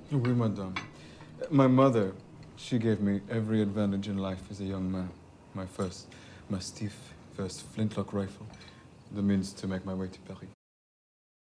Oui, madame. My mother, she gave me every advantage in life as a young man. My first mastiff, first flintlock rifle, the means to make my way to Paris.